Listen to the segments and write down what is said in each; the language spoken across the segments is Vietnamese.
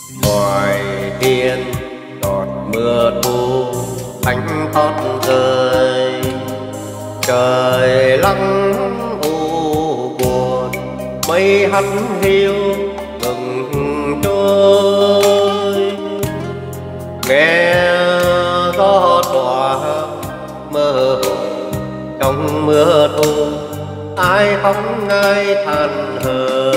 ngoài hiên giọt mưa thu ánh tót rơi, trời lắng u buồn mây hắt hiu ngừng trôi. Nghe gió tỏa mơ hồ trong mưa thu, ai khóc ai than thở.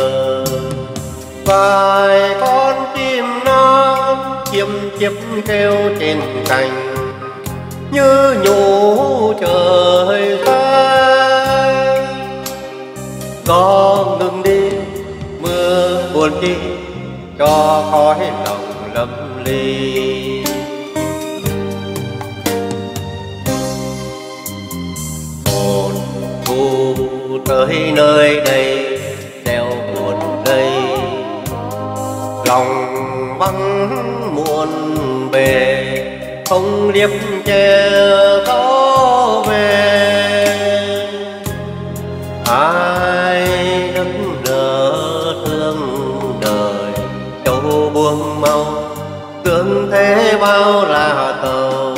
Vài con chim non chiêm chiếp kêu trên cành, như nhủ trời xa. Gió ngừng đi mưa buồn đi, cho khói lòng lấp ly. Hồn thu tới nơi đây đeo buồn đây, lòng vắng muôn bề không liếp che gió về. Ai nức nở thương đời châu buông mau, tương thế bao là tàu.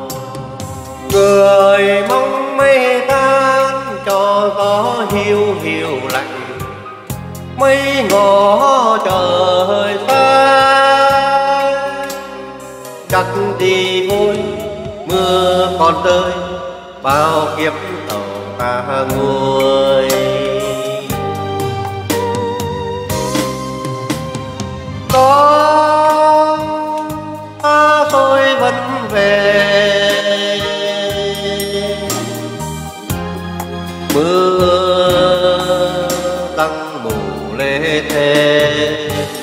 Người mong mây tan cho gió hiu hiu lạnh, mây ngõ trời xa. Chắc đi vui mưa còn rơi, bao kiếp tàu ta nguôi. Có ta tôi vẫn về, mưa tăng mù lê thê.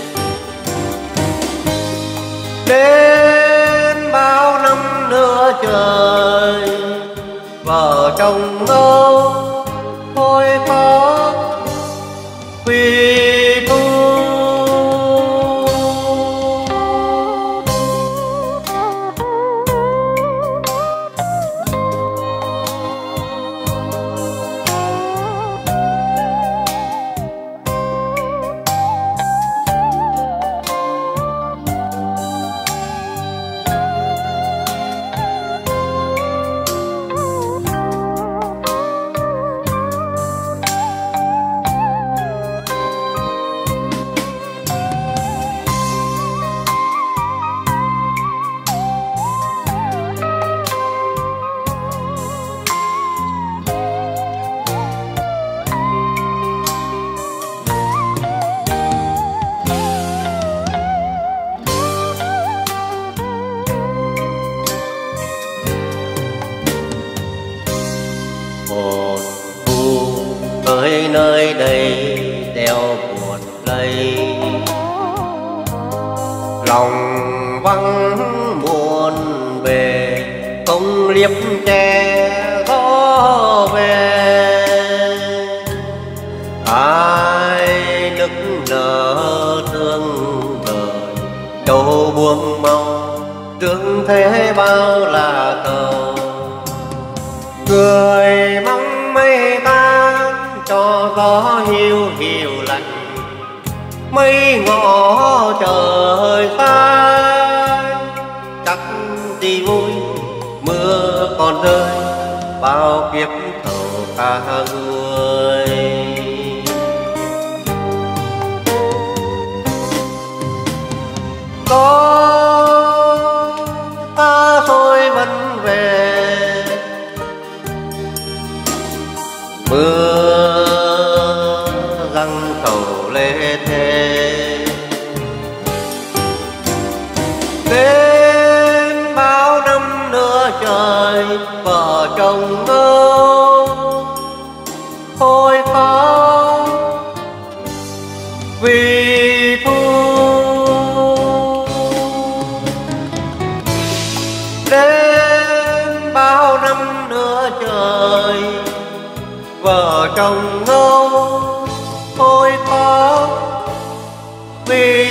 Đến bao năm nữa trời vợ chồng đâu thôi có quy thu. Hồn thu tới nơi đây đeo buồn lây, lòng vắng muôn bề không liếp che gió về. Ai nức nở thương đời châu buông mau, tương thế bao là tàu. Người mong mây tan cho gió hiu hiu lạnh, mây ngõ trời xa. Chắc đi vui mưa còn rơi, bao kiếp thầu ta nguôi. Có ta thôi vẫn về, mưa răng cầu lê thê. Đến bao năm nữa trời vợ chồng đâu thôi có vì thu. Đến bao năm nữa trời vợ chồng đâu thôi có vì